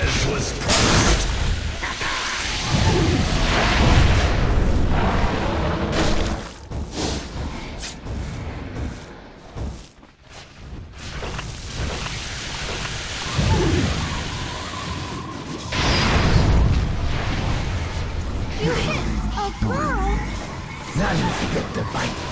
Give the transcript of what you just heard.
As was promised. You hit a pearl? Now you get the bite.